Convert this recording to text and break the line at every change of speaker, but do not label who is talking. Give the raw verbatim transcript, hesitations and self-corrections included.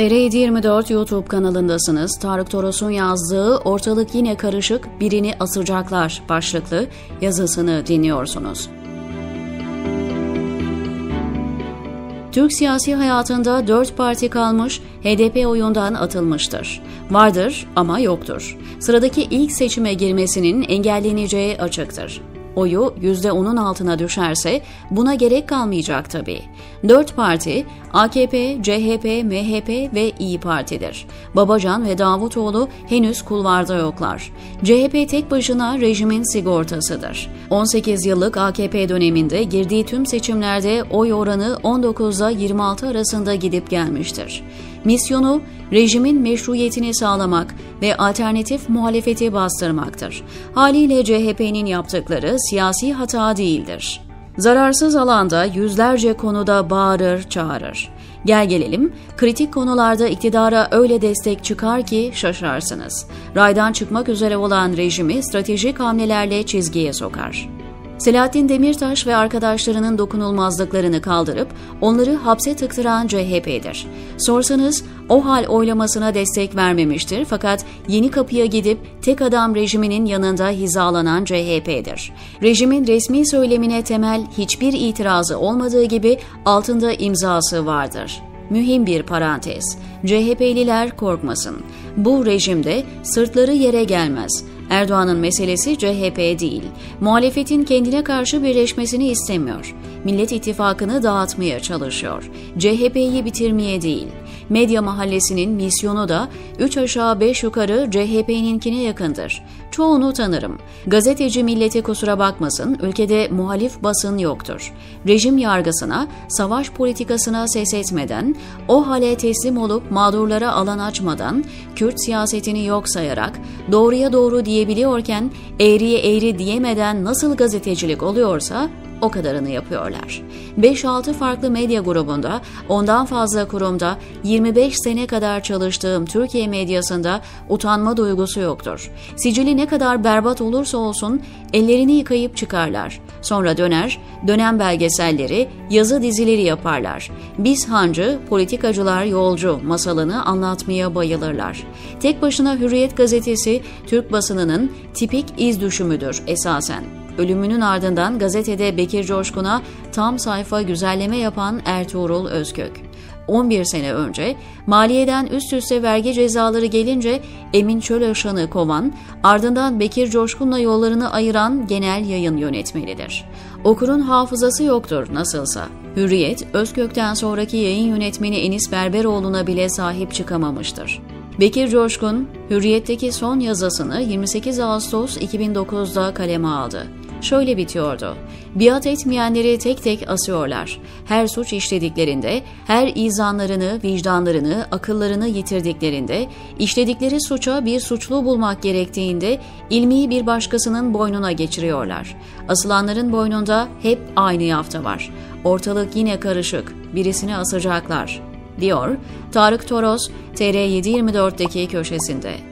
T R yedi yirmi dört YouTube kanalındasınız. Tarık Toros'un yazdığı "Ortalık yine karışık, birini asacaklar" başlıklı yazısını dinliyorsunuz. Türk siyasi hayatında dört parti kalmış, H D P oyundan atılmıştır. Vardır ama yoktur. Sıradaki ilk seçime girmesinin engelleneceği açıktır. Oyu yüzde onun altına düşerse buna gerek kalmayacak tabii. Dört parti A K P, C H P, M H P ve İYİ Parti'dir. Babacan ve Davutoğlu henüz kulvarda yoklar. C H P tek başına rejimin sigortasıdır. on sekiz yıllık A K P döneminde girdiği tüm seçimlerde oy oranı on dokuzla yirmi altı arasında gidip gelmiştir. Misyonu rejimin meşruiyetini sağlamak ve alternatif muhalefeti bastırmaktır. Haliyle C H P'nin yaptıkları siyasi hata değildir. Zararsız alanda yüzlerce konuda bağırır, çağırır. Gel gelelim, kritik konularda iktidara öyle destek çıkar ki şaşarsınız. Raydan çıkmak üzere olan rejimi stratejik hamlelerle çizgiye sokar. Selahattin Demirtaş ve arkadaşlarının dokunulmazlıklarını kaldırıp onları hapse tıktıran C H P'dir. Sorsanız o hal oylamasına destek vermemiştir fakat Yeni Kapı'ya gidip tek adam rejiminin yanında hizalanan C H P'dir. Rejimin resmi söylemine temel hiçbir itirazı olmadığı gibi altında imzası vardır. Mühim bir parantez. C H P'liler korkmasın. Bu rejimde sırtları yere gelmez. Erdoğan'ın meselesi C H P değil. Muhalefetin kendine karşı birleşmesini istemiyor. Millet İttifakı'nı dağıtmaya çalışıyor. C H P'yi bitirmeye değil. Medya mahallesinin misyonu da üç aşağı beş yukarı C H P'ninkine yakındır. Çoğunu tanırım. Gazeteci milleti kusura bakmasın, ülkede muhalif basın yoktur. Rejim yargısına, savaş politikasına ses etmeden, o hale teslim olup mağdurlara alan açmadan, Kürt siyasetini yok sayarak, doğruya doğru diyebiliyorken eğriye eğri diyemeden nasıl gazetecilik oluyorsa, o kadarını yapıyorlar. beş altı farklı medya grubunda, ondan fazla kurumda, yirmi beş sene kadar çalıştığım Türkiye medyasında utanma duygusu yoktur. Sicili ne kadar berbat olursa olsun ellerini yıkayıp çıkarlar. Sonra döner, dönem belgeselleri, yazı dizileri yaparlar. Biz hancı, politikacılar yolcu masalını anlatmaya bayılırlar. Tek başına Hürriyet gazetesi Türk basınının tipik iz düşümüdür esasen. Ölümünün ardından gazetede Bekir Coşkun'a tam sayfa güzelleme yapan Ertuğrul Özkök. on bir sene önce maliyeden üst üste vergi cezaları gelince Emin Çölaşan'ı kovan, ardından Bekir Coşkun'la yollarını ayıran genel yayın yönetmenidir. Okurun hafızası yoktur nasılsa. Hürriyet, Özkök'ten sonraki yayın yönetmeni Enis Berberoğlu'na bile sahip çıkamamıştır. Bekir Coşkun, Hürriyet'teki son yazısını yirmi sekiz Ağustos iki bin dokuzda kaleme aldı. Şöyle bitiyordu: biat etmeyenleri tek tek asıyorlar. Her suç işlediklerinde, her izanlarını, vicdanlarını, akıllarını yitirdiklerinde, işledikleri suça bir suçlu bulmak gerektiğinde ilmiyi bir başkasının boynuna geçiriyorlar. Asılanların boynunda hep aynı yafta var. Ortalık yine karışık, birisini asacaklar, diyor Tarık Toros T R yedi yirmi dört'teki köşesinde.